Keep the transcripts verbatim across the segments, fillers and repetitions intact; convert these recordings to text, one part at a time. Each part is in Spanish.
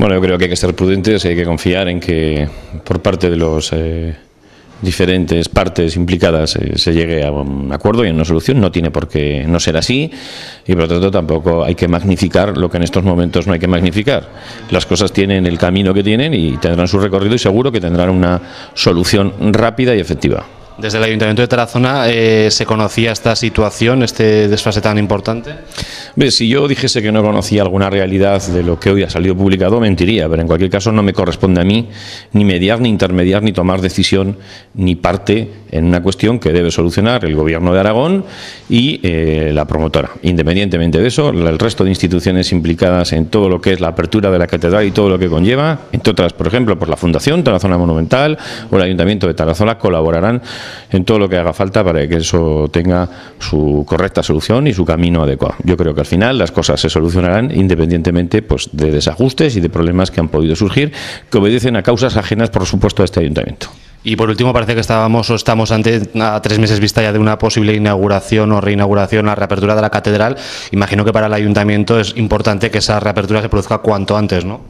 Bueno, yo creo que hay que ser prudentes y hay que confiar en que por parte de los eh, diferentes partes implicadas eh, se llegue a un acuerdo y a una solución. No tiene por qué no ser así y por lo tanto tampoco hay que magnificar lo que en estos momentos no hay que magnificar. Las cosas tienen el camino que tienen y tendrán su recorrido y seguro que tendrán una solución rápida y efectiva. Desde el Ayuntamiento de Tarazona eh, ¿se conocía esta situación, este desfase tan importante? Bien, si yo dijese que no conocía alguna realidad de lo que hoy ha salido publicado, mentiría, pero en cualquier caso no me corresponde a mí ni mediar, ni intermediar, ni tomar decisión, ni parte en una cuestión que debe solucionar el Gobierno de Aragón y eh, la promotora. Independientemente de eso, el resto de instituciones implicadas en todo lo que es la apertura de la catedral y todo lo que conlleva, entre otras, por ejemplo, por la Fundación Tarazona Monumental o el Ayuntamiento de Tarazona, colaborarán en todo lo que haga falta para que eso tenga su correcta solución y su camino adecuado. Yo creo que al final las cosas se solucionarán independientemente pues, de desajustes y de problemas que han podido surgir, que obedecen a causas ajenas, por supuesto, a este ayuntamiento. Y por último, parece que estábamos o estamos ante a tres meses vista ya de una posible inauguración o reinauguración, la reapertura de la catedral. Imagino que para el ayuntamiento es importante que esa reapertura se produzca cuanto antes, ¿no?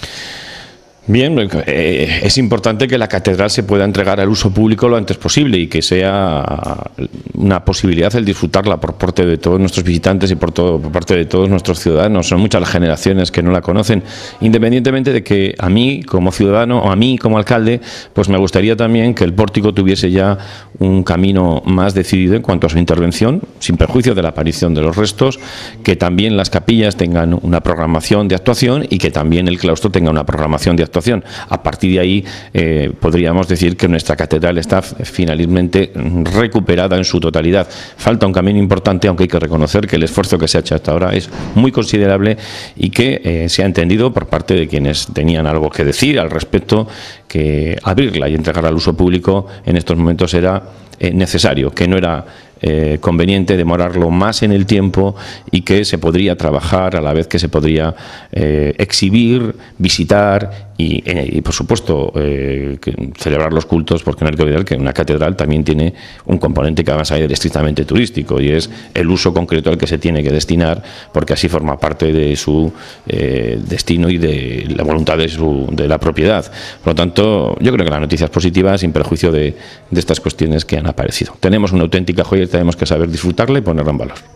Bien, eh, es importante que la catedral se pueda entregar al uso público lo antes posible y que sea una posibilidad el disfrutarla por parte de todos nuestros visitantes y por, todo, por parte de todos nuestros ciudadanos. Son muchas las generaciones que no la conocen, independientemente de que a mí como ciudadano o a mí como alcalde, pues me gustaría también que el pórtico tuviese ya un camino más decidido en cuanto a su intervención, sin perjuicio de la aparición de los restos, que también las capillas tengan una programación de actuación y que también el claustro tenga una programación de actuación. A partir de ahí eh, podríamos decir que nuestra catedral está finalmente recuperada en su totalidad. Falta un camino importante, aunque hay que reconocer que el esfuerzo que se ha hecho hasta ahora es muy considerable y que eh, se ha entendido por parte de quienes tenían algo que decir al respecto, que abrirla y entregarla al uso público en estos momentos era eh, necesario, que no era Eh, conveniente demorarlo más en el tiempo y que se podría trabajar a la vez que se podría eh, exhibir, visitar y, y por supuesto eh, que celebrar los cultos, porque no hay que olvidar que una catedral también tiene un componente que va más allá del estrictamente turístico y es el uso concreto al que se tiene que destinar, porque así forma parte de su eh, destino y de la voluntad de, su, de la propiedad. Por lo tanto, yo creo que la noticia es positiva sin perjuicio de, de estas cuestiones que han aparecido. Tenemos una auténtica joya, tenemos que saber disfrutarla y ponerla en valor.